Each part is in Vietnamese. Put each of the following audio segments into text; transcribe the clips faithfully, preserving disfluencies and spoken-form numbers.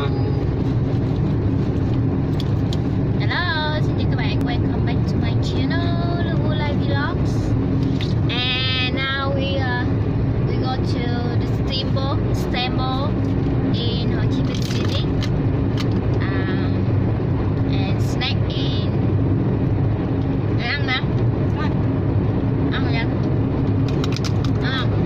everyone. Hello, xin chào các bạn. Welcome back to my channel, Lưu Lai Vlogs. And now we uh, we go to the steamboat, steamboat in Ho Chi Minh City. Um, and snack in. Ăn nè. Ăn rồi anh. Ăn không?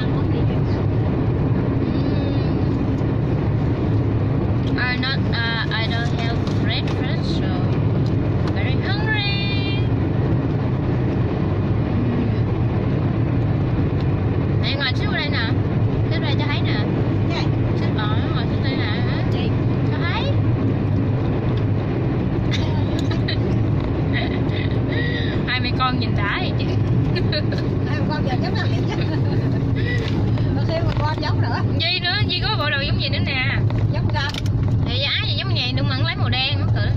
I not uh, I don't have breakfast, so very hungry. Này ngồi xíu đây nè, xíu đây cho thấy nè. Xíu đó ngồi xíu đây nè, chị cho thấy. Hai mẹ con nhìn đã vậy chị. Hai mẹ con giờ giống nào vậy chứ? Đôi khi mà con giống nữa. Gì nữa, Di có bộ đồ giống gì nữa nè. Giống ra. Thì giá gì giống vậy, đừng mặn lấy màu đen nó tự.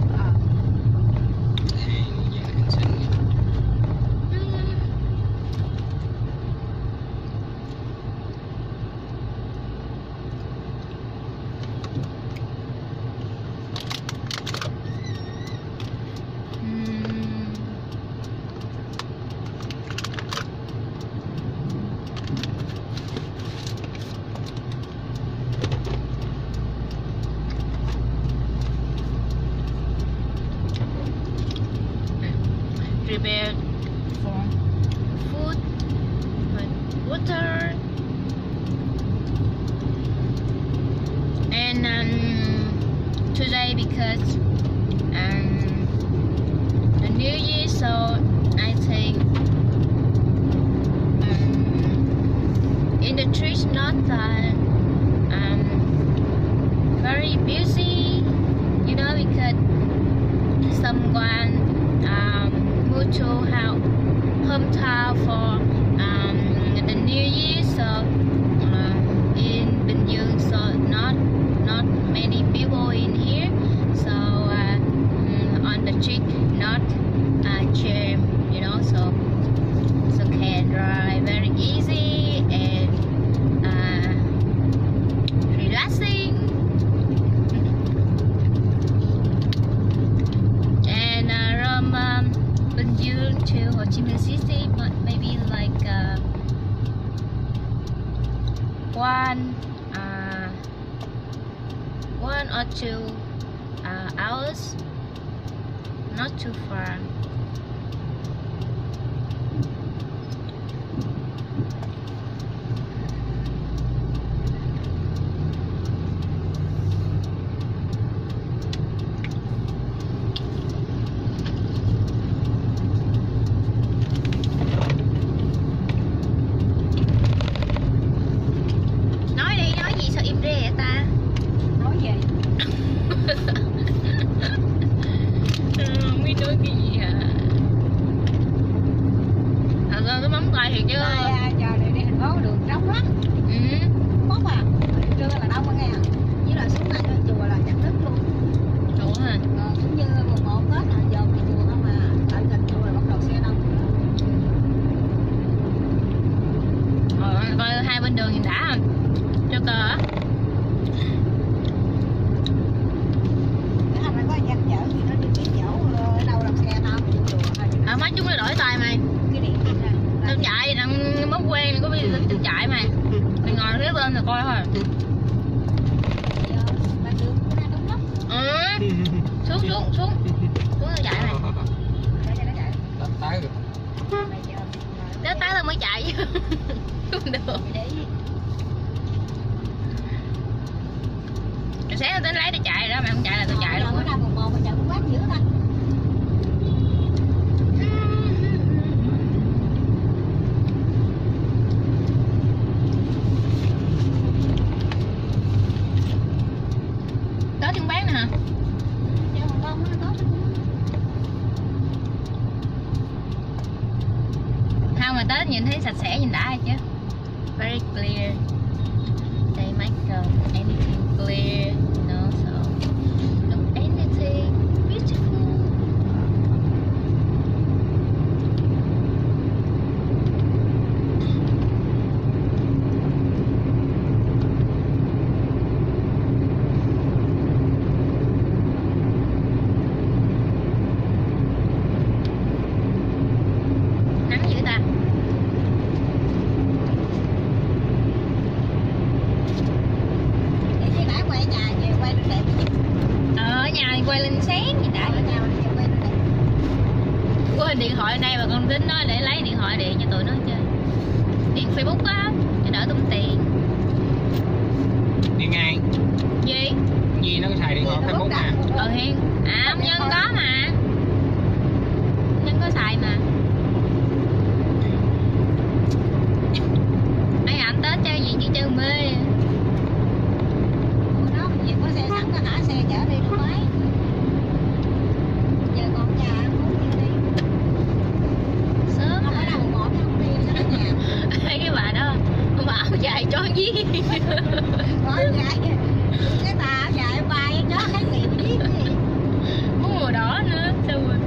Prepared for food with water and um, today because um, the New Year, so I think um, in the trees not that um, very busy, you know, because someone um, to help hometown for um, the New Year, so uh, in Bình Dương, so not not many people in here, so uh, on the street not uh, jam, you know, so so can drive very easy and uh, relaxing. And uh, from um, Bình Dương to Ho Chi Minh City, but maybe like uh, one, uh, one or two uh, hours, not too far. Không biết nói cái gì hả? Thật ra cái móng tay thiệt chứ. Nay giờ này đi thành phố đường trống lắm. Ừ. Bốc à. Trưa là đông quá nghe. Với lại xuống này chùa là chặt đứt luôn. Đúng hả? Ờ, cũng như mùng một Tết là giờ đi chùa không à. Tại gần chùa là bắt đầu xe đông. Ờ, coi hai bên đường nhìn đã không? Cho cờ á. À, mấy chúng nó đổi tay mày. Tao chạy đang mất quen, có bây giờ tao chạy mày. Mày ngồi phía bên rồi coi thôi. Ừ. Xuống xuống xuống. Xuống tao chạy mày. Tới tới tao mới chạy chứ. Không được. Sáng tao tính lấy tao chạy đó, mày không chạy là tao chạy luôn. Có tiếng bán nè hả? Không mà tới nhìn thấy sạch sẽ nhìn đã hay chứ. Very clear. They make um, anything clear, you know, so look anything beautiful. quay nhà về quay nó đẹp. Ờ, ở nhà thì quay lên sáng gì đã. Ở nhà mình về quay nó đẹp. Có hình điện thoại ở đây mà con tính nói để lấy điện thoại điện cho tụi nó chơi. Điện Facebook á, cho đỡ tốn tiền. Đi ngay. Gì? Gì nó có xài điện thoại Facebook à? Ờ hen. À, ông Nhân có mà. Nhân có xài mà. Ai ảnh Tết chơi gì chứ chơi mê. Ủa nó việc có xe sẵn có hả xe chở đi nó máy. Giờ còn nhà ăn uống gì đi. Sớm Không có mà. đâu một không đi nó ở nhà. Thấy cái bà đó bà áo dài cho dí. Có dài. Cái tà áo dài bay chó cái nghiệp biết gì. Muốn màu đỏ nữa. Sao rồi?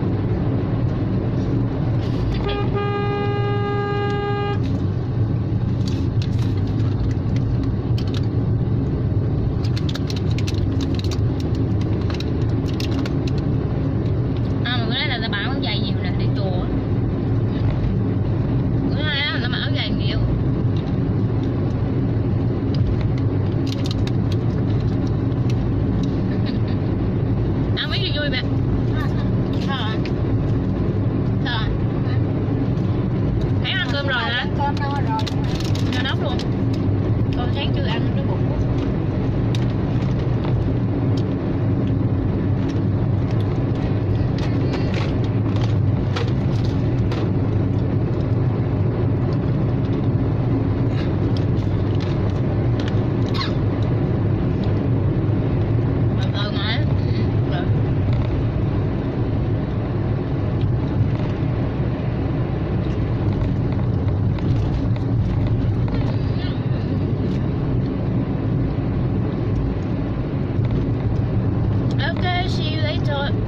À mà bữa nay là ta bán áo dài nhiều nè, đi chùa. Bữa nay á, ta mặc áo dài nhiều. Ăn mấy gì vui mẹ? Sao rồi? Sao rồi? Thấy ăn cơm rồi hả? Cơm no rồi. Cho nóc luôn. Con sáng chưa ăn nó bụng quá. Từ từ mà. Được. Okay, see you later.